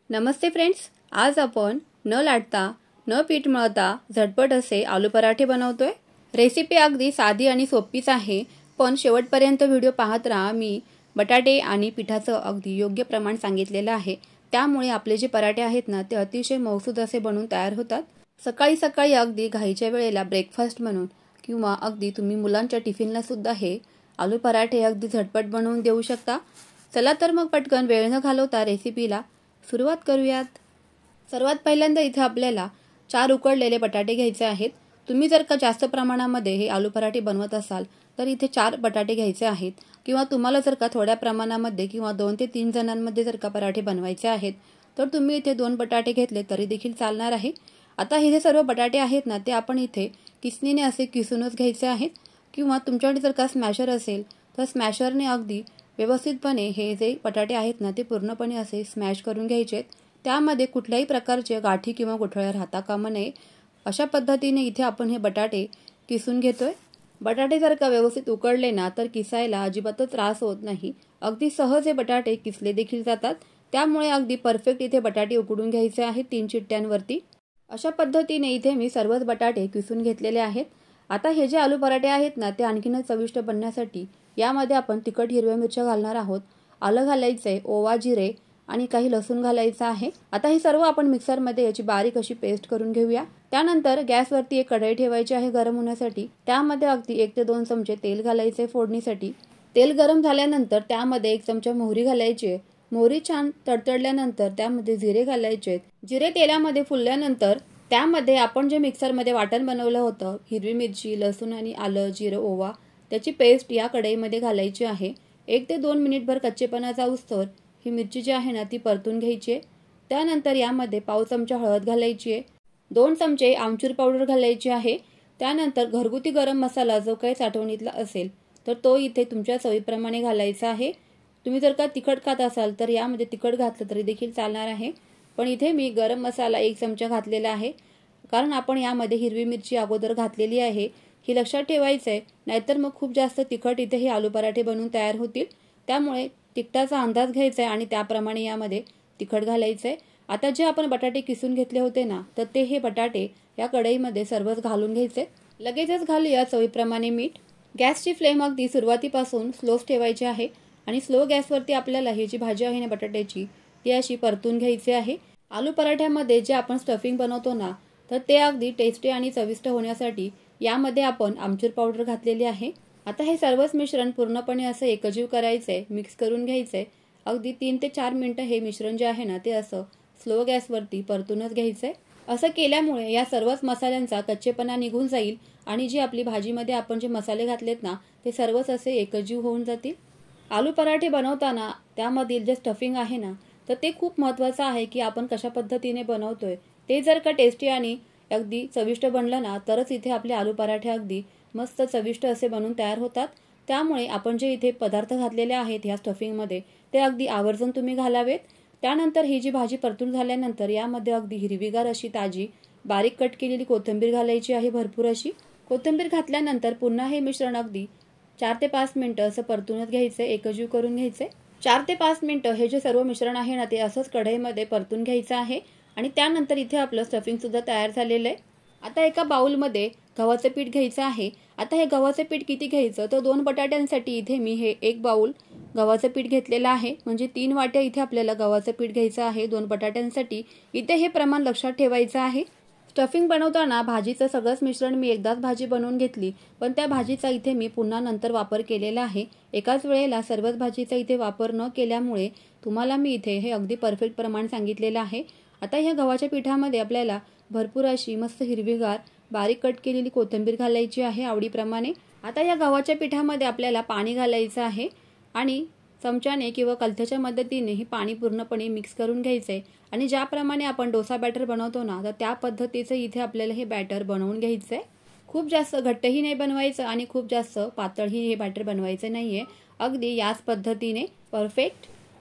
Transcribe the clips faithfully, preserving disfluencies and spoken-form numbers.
नमस्ते friends, आज आपण न लाटता न पीठ मळता झटपट असे आलू पराठे बनवतोय। रेसिपी अगदी साधी आणि सोपीच आहे, पण शेवटपर्यंत व्हिडिओ पाहत राहा। मी बटाटे आणि पिठाचं अगदी योग्य प्रमाण सांगितलेलं आहे, त्यामुळे आपले जे पराठे आहेत ना ते अतिशय मौसूद असे बनून तयार होतात। सकाळी सकाळी अगदी घाईच्या वेळेला ब्रेकफास्ट म्हणून किंवा अगदी तुम्ही मुलांच्या टिफिनला सुद्धा हे आलू पराठे अगदी झटपट बनवून देऊ शकता। चला तर मग पटकन वेळ न घालवता रेसिपीला सुरुवात करूयात। सर्वात पहिल्यांदा इथे आपल्याला चार उकडलेले बटाटे घ्यायचे आहेत। तुम्ही जर का जास्त प्रमाणामध्ये हे आलू पराठे बनवत असाल तर इथे चार बटाटे घ्यायचे आहेत, किंवा तुम्हाला जर का थोड्या प्रमाणामध्ये किंवा दोन ते तीन जणांमध्ये जर का पराठे बनवायचे आहेत तर तुम्ही इथे दोन बटाटे घेतले तरी देखील चालणार आहे। आता हे जे सर्व बटाटे आहेत ना ते आपण इथे किसणीने असे किसूनच घ्यायचे आहेत, किंवा तुमच्याकडे जर का स्मॅशर असेल तर स्मॅशरने अगदी व्यवस्थितपणे हे जे बटाटे आहेत ना ते पूर्णपणे असे स्मॅश करून घ्यायचे। त्यामध्ये कुठल्याही प्रकारचे गाठी किंवा गुठळ्या राहता कामा नये, अशा पद्धतीने इथे आपण हे बटाटे किसून घेतोय। बटाटे जर का व्यवस्थित उकडले ना तर किसायला अजिबातच त्रास होत नाही, अगदी सहज हे बटाटे किसले देखील जातात। त्यामुळे अगदी परफेक्ट इथे बटाटे उकडून घ्यायचे आहेत तीन चिट्ट्यांवरती। अशा पद्धतीने इथे मी सर्वच बटाटे किसून घेतलेले आहेत। आता हे जे आलू पराठे आहेत ना ते आणखीनच चविष्ट बनण्यासाठी यामध्ये आपण तिखट हिरव्या मिरच्या घालणार आहोत, आलं घालायचंय, ओवा, जिरे आणि काही लसूण घालायचं आहे। आता हे सर्व आपण मिक्सर मध्ये याची बारीक अशी पेस्ट करून घेऊया। त्यानंतर गॅसवरती एक कढई ठेवायची आहे गरम होण्यासाठी। त्यामध्ये अगदी एक ते दोन चमचे तेल घालायचे फोडणीसाठी। तेल गरम झाल्यानंतर त्यामध्ये एक चमचा मोहरी घालायची। मोहरी छान तडतडल्यानंतर त्यामध्ये जिरे घालायचे। जिरे तेलामध्ये फुलल्यानंतर त्यामध्ये आपण जे मिक्सर मध्ये वाटण बनवलं होतं, हिरवी मिरची, लसूण आणि आलं, जिरे, ओवा, त्याची पेस्ट या कढईमध्ये घालायची आहे। एक ते दोन मिनिटभर कच्चेपणा जाऊस्तोवर ही मिरची जी आहे ना ती परतून घ्यायची आहे। त्यानंतर यामध्ये पाव चमचा हळद घालायची आहे, दोन चमचे आमचूर पावडर घालायची आहे। त्यानंतर घरगुती गरम मसाला जो काही साठवणीतला असेल तर तो इथे तुमच्या चवीप्रमाणे घालायचा आहे। तुम्ही जर का तिखट खात असाल तर यामध्ये तिखट घातलं तरी देखील चालणार आहे, पण इथे मी गरम मसाला एक चमचा घातलेला आहे, कारण आपण यामध्ये हिरवी मिरची अगोदर घातलेली आहे। ही लक्षात ठेवायचं आहे, नाहीतर मग खूप जास्त तिखट इथे हे आलू पराठे बनवून तयार होतील। त्यामुळे तिखटाचा अंदाज घ्यायचा आहे आणि त्याप्रमाणे यामध्ये तिखट घालायचं आहे। आता जे आपण बटाटे किसून घेतले होते ना तर ते हे बटाटे या कढईमध्ये सर्वच घालून घ्यायचे। लगेचच घालूया चवीप्रमाणे मीठ। गॅसची फ्लेम अगदी सुरुवातीपासून स्लोच ठेवायची आहे आणि स्लो गॅसवरती आपल्याला ही जी भाजी आहे ना बटाट्याची ती अशी परतून घ्यायची आहे। आलू पराठ्यामध्ये जे आपण स्टफिंग बनवतो ना तर ते अगदी टेस्टी आणि चविष्ट होण्यासाठी यामध्ये आपण आमचूर पावडर घातलेली आहे। आता हे सर्वच मिश्रण पूर्णपणे असं एकजीव करायचंय, मिक्स करून घ्यायचंय। अगदी तीन ते चार मिनिटं हे मिश्रण जे आहे ना ते असं स्लो गॅसवरती परतूनच घ्यायचंय। असं केल्यामुळे या सर्वच मसाल्यांचा कच्चेपणा निघून जाईल आणि जी आपली भाजीमध्ये आपण जे मसाले घातलेत ना ते सर्वच असे एकजीव होऊन जातील। आलू पराठे बनवताना त्यामधील जे स्टफिंग आहे ना तर ते खूप महत्त्वाचं आहे की आपण कशा पद्धतीने बनवतोय। ते जर का टेस्टी आणि अगदी चविष्ट बनलं ना तरच इथे आपले आलू पराठे अगदी मस्त चविष्ट असे बनून तयार होतात। त्यामुळे आपण जे इथे पदार्थ घातलेले आहेत या स्टफिंगमध्ये ते अगदी आवर्जून तुम्ही घालावेत। त्यानंतर ही जी भाजी परतून झाल्यानंतर यामध्ये अगदी हिरवीगार अशी ताजी बारीक कट केलेली कोथिंबीर घालायची आहे, भरपूर अशी। कोथिंबीर घातल्यानंतर पुन्हा हे मिश्रण अगदी चार ते पाच मिनिटं असं परतूनच घ्यायचंय, एकजीव करून घ्यायचंय। चार ते पाच मिनिटं हे जे सर्व मिश्रण आहे ना ते असंच कढईमध्ये परतून घ्यायचं आहे आणि त्यानंतर इथे आपलं स्टफिंग सुद्धा तयार झालेलं आहे। आता एका बाउलमध्ये गव्हाचं पीठ घ्यायचं आहे। आता हे गव्हाचं पीठ किती घ्यायचं तर दोन बटाट्यांसाठी इथे मी हे एक बाउल गव्हाचं पीठ घेतलेलं आहे, म्हणजे तीन वाट्या इथे आपल्याला गव्हाचं पीठ घ्यायचं आहे दोन बटाट्यांसाठी। इथे हे प्रमाण लक्षात ठेवायचं आहे। स्टफिंग बनवताना भाजीचं सगळंच मिश्रण मी एकदाच भाजी बनवून घेतली, पण त्या भाजीचा इथे मी पुन्हा नंतर वापर केलेला आहे। एकाच वेळेला सर्वच भाजीचा इथे वापर न केल्यामुळे तुम्हाला मी इथे हे अगदी परफेक्ट प्रमाण सांगितलेलं आहे। आता ह्या गव्हाच्या पिठामध्ये आपल्याला भरपूर अशी मस्त हिरवीगार बारीक कट केलेली कोथिंबीर घालायची आहे आवडीप्रमाणे। आता या गव्हाच्या पिठामध्ये आपल्याला पाणी घालायचं आहे आणि चमच्याने किंवा कलथ्याच्या मदतीने हे पाणी पूर्णपणे मिक्स करून घ्यायचंय आणि ज्याप्रमाणे आपण डोसा बॅटर बनवतो ना तर त्या पद्धतीचं इथे आपल्याला हे बॅटर बनवून घ्यायचंय। खूप जास्त घट्टही नाही बनवायचं आणि खूप जास्त पातळही हे बॅटर बनवायचं नाहीये, अगदी याच पद्धतीने परफेक्ट।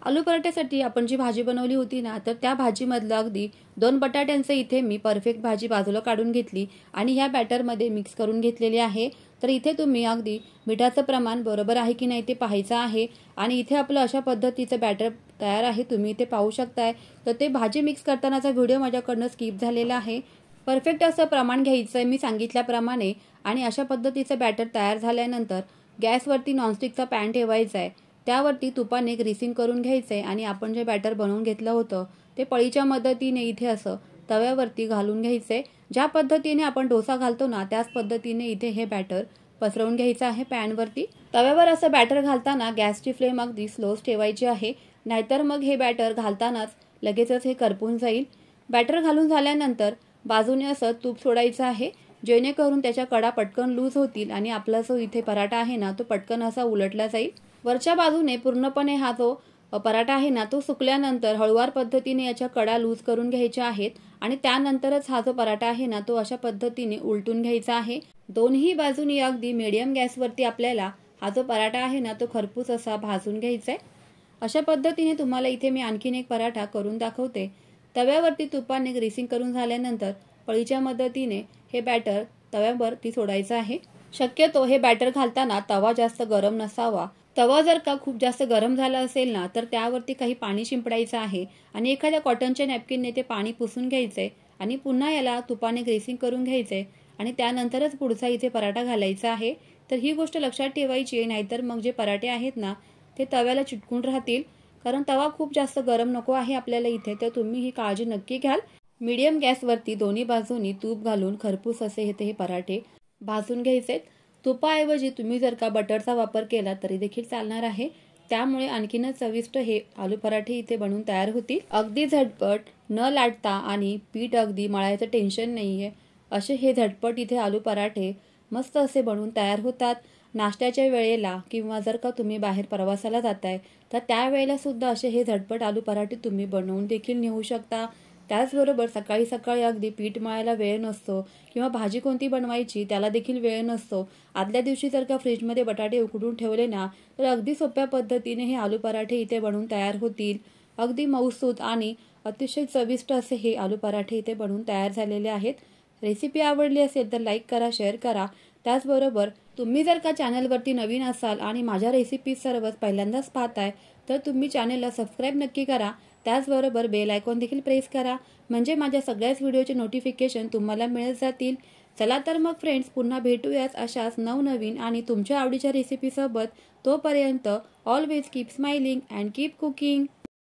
आलू पराठ्यासाठी आपण जी भाजी बनवली होती ना, तर त्या भाजीमधलं अगदी दोन बटाट्यांचं इथे मी परफेक्ट भाजी बाजूला काढून घेतली आणि ह्या बॅटरमध्ये मिक्स करून घेतलेली आहे। तर इथे तुम्ही अगदी मिठाचं प्रमाण बरोबर आहे की नाही ते पाहायचं आहे आणि इथे आपलं अशा पद्धतीचं बॅटर तयार आहे, तुम्ही इथे पाहू शकताय। तर ते भाजी मिक्स करतानाचा व्हिडिओ माझ्याकडनं स्किप झालेला आहे। परफेक्ट असं प्रमाण घ्यायचं आहे मी सांगितल्याप्रमाणे आणि अशा पद्धतीचं बॅटर तयार झाल्यानंतर गॅसवरती नॉनस्टिकचा पॅन ठेवायचा आहे, त्यावरती तुपाने ग्रीसिंग करून घ्यायचंय आणि आपण जे बॅटर बनवून घेतलं होतं ते पळीच्या मदतीने इथे असं तव्यावरती घालून घ्यायचंय। ज्या पद्धतीने आपण डोसा घालतो ना त्याच पद्धतीने इथे हे बॅटर पसरवून घ्यायचं आहे पॅनवरती। तव्यावर असं बॅटर घालताना गॅसची फ्लेम अगदी स्लोच ठेवायची आहे, नाहीतर मग हे बॅटर घालतानाच लगेचच हे करपून जाईल। बॅटर घालून झाल्यानंतर बाजूने असं तूप सोडायचं आहे, जेणेकरून त्याच्या कडा पटकन लूज होतील आणि आपला जो इथे पराठा आहे ना तो पटकन असा उलटला जाईल। वरच्या बाजूने पूर्णपणे हा जो पराठा आहे ना तो सुकल्यानंतर हळूवार पद्धतीने याच्या कडा लूज करून घ्यायच्या आहेत आणि त्यानंतरच हा जो पराठा आहे ना तो अशा पद्धतीने उलटून घ्यायचा आहे। दोन्ही बाजूनी अगदी मीडियम गॅसवरती आपल्याला हा जो पराठा आहे ना तो खरपूस असा भाजून घ्यायचा आहे। अशा पद्धतीने तुम्हाला इथे मी आणखीन एक पराठा करून दाखवते। तव्यावरती तुपाने ग्रीसिंग करून झाल्यानंतर पळीच्या मदतीने हे बॅटर तव्यावरती सोडायचं आहे। शक्यतो हे बॅटर घालताना तवा जास्त गरम नसावा। तवा जर का खूप जास्त गरम झाला असेल ना तर त्यावरती काही पाणी शिंपडायचं आहे आणि एखाद्या कॉटनच्या नॅपकिनने ते पाणी पुसून घ्यायचंय आणि पुन्हा याला तुपाने ग्रीसिंग करून घ्यायचंय आणि त्यानंतरच पुढचा इथे पराठा घालायचा आहे। तर ही गोष्ट लक्षात ठेवायची, नाहीतर मग जे पराठे आहेत ना ते तव्याला चिटकून राहतील, कारण तवा खूप जास्त गरम नको आहे आपल्याला इथे। तर तुम्ही ही काळजी नक्की घ्याल। मीडियम गॅसवरती दोन्ही बाजूनी तूप घालून खरपूस असे इथे हे पराठे भाजून घ्यायचे। तुपाऐवजी तुम्ही जर का बटरचा वापर केला तरी देखील चालणार आहे, त्यामुळे आणखीनच चविष्ट हे आलू पराठे इथे बनवून तयार होतील। अगदी झटपट, न लाटता आणि पीठ अगदी मळायचं टेन्शन नाहीये असे हे झटपट इथे आलू पराठे मस्त असे बनवून तयार होतात। नाश्त्याच्या वेळेला किंवा जर का तुम्ही बाहेर प्रवासाला जाताय तर त्यावेळेला सुद्धा असे हे झटपट आलू पराठे तुम्ही बनवून देखील नेऊ शकता। त्याचबरोबर सकाळी सकाळी अगदी पीठ मळायला वेळ नसतो किंवा भाजी कोणती बनवायची त्याला देखील वेळ नसतो, आदल्या दिवशी जर का फ्रीजमध्ये बटाटे उकडून ठेवले ना तर अगदी सोप्या पद्धतीने हे आलू पराठे इथे बनवून तयार होतील। अगदी मऊसूत आणि अतिशय चविष्ट असे हे आलू पराठे इथे बनवून तयार झालेले आहेत। रेसिपी आवडली असेल तर लाईक करा, शेअर करा। त्याचबरोबर तुम्ही जर का चॅनलवरती नवीन असाल आणि माझ्या रेसिपी सर्वच पहिल्यांदाच पाहताय तर तुम्ही चॅनलला सबस्क्राईब नक्की करा। त्याचबरोबर बेल आयकॉन देखील प्रेस करा, म्हणजे माझ्या सगळ्याच व्हिडिओचे नोटिफिकेशन तुम्हाला मिळत जातील। चला तर मग फ्रेंड्स, पुन्हा भेटूयाच अशाच नवनवीन आणि तुमच्या आवडीच्या रेसिपीसोबत। तोपर्यंत always keep smiling and keep cooking.